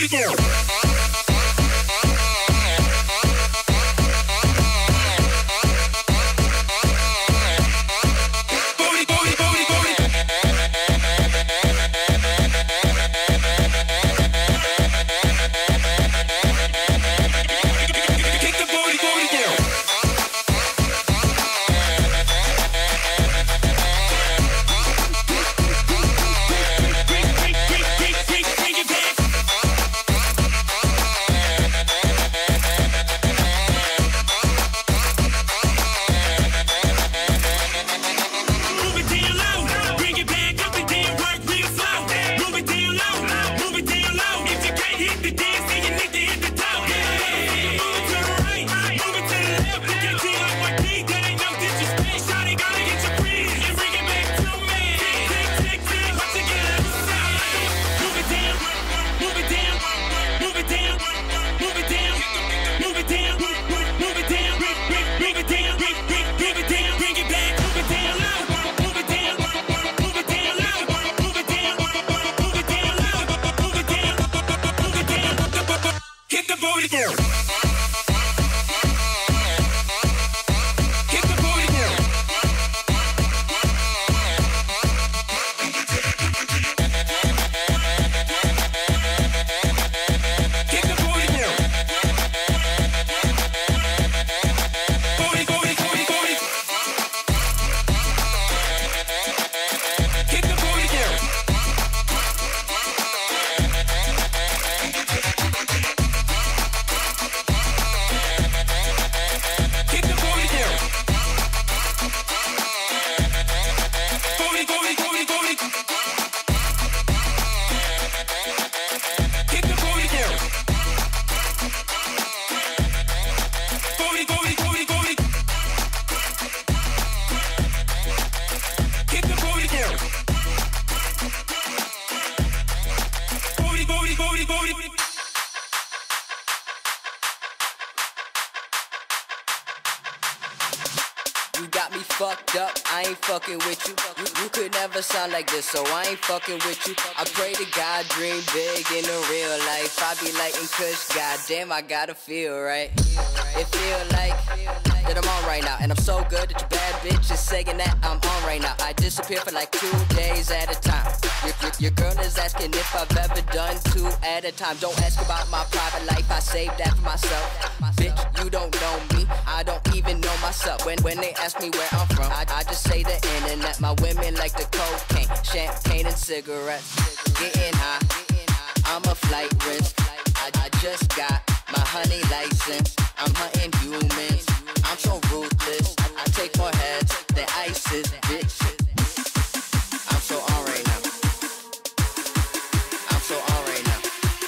You got me fucked up, I ain't fucking with you. You could never sound like this, so I ain't fucking with you. I pray to God, dream big in the real life. I be lighting kush, goddamn, I gotta feel right. It feel like that I'm on right now, and I'm so good that your bad bitch is saying that I'm on right now. I disappear for like 2 days at a time. Your girl is asking if I've ever done 2 at a time. Don't ask about my private life, I saved that for myself. Bitch, you don't know me, I don't even know myself. When they ask me where I'm from, I just say the internet. My women like the cocaine, champagne and cigarettes. Getting high, I'm a flight risk. I just got my honey license. I'm hunting humans, I'm so ruthless. I take more heads than ISIS, bitch. I'm so on right now. I'm so on right now.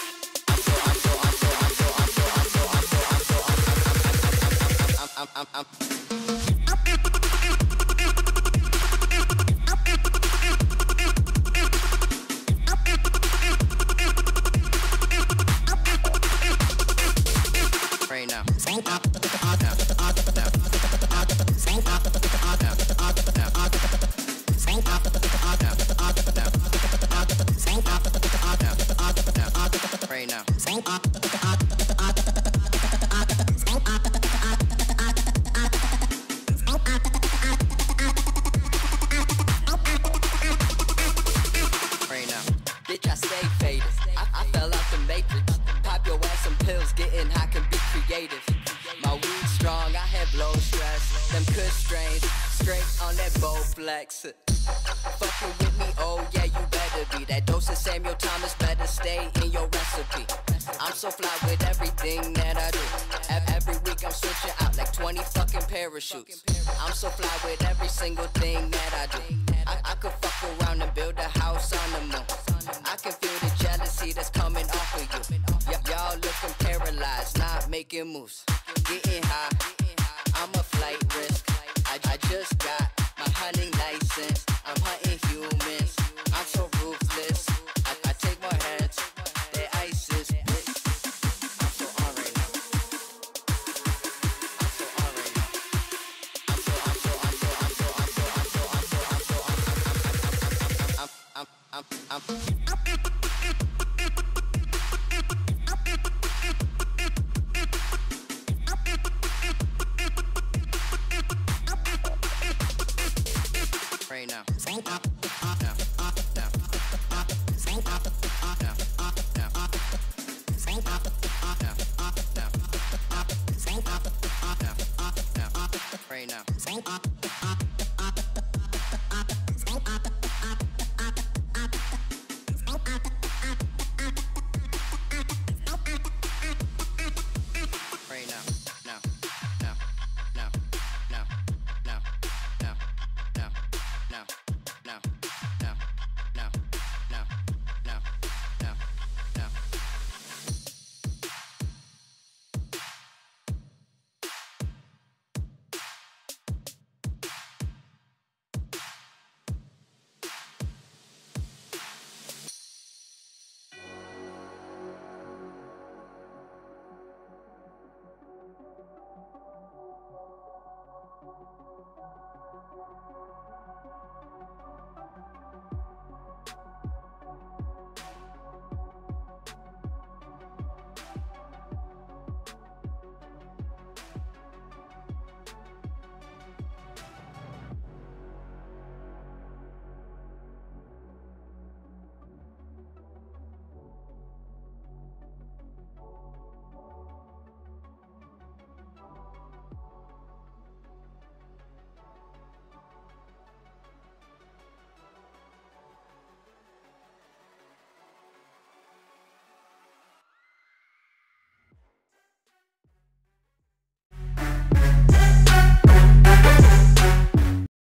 I'm right now. Right now. Bitch, I stay faded. I fell out the matrix. Pop your ass some pills, getting high can be creative. My weed strong, I have low stress. Them good strains, straight on that Bowflex. Fucking with me, oh yeah, you better be. That dose of Samuel Thomas better stay in your recipe. I'm so fly with everything that I do. Every week I'm switching out like 20 fucking parachutes. I'm so fly with every single thing that I do. I could fuck around and build a house on the moon. I can feel the jealousy that's coming off of you. Y'all looking paralyzed, not making moves. Getting high, I'm a flight risk. I just got my hunting license. I'm hunting humans, I'm so ruthless. I take more heads than ISIS, bitch. I'm so on right now. I'm so on right now. I'm right now. Now. Now. Now. Right now.